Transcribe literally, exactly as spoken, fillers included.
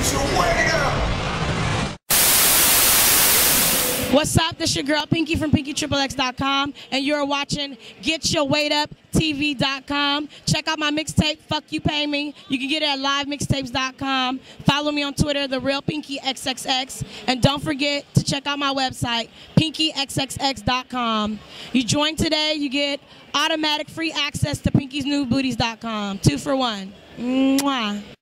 your weight up. What's up? This your girl Pinky from Pinky X X X dot com, and you're watching Get Your Weight Up T V dot com. Check out my mixtape, Fuck You Pay Me. You can get it at live mixtapes dot com. Follow me on Twitter, The Real Pinky X X X. And don't forget to check out my website, Pinky X X X dot com. You join today, you get automatic free access to Pinky's New Booties dot com. Two for one. Mwah.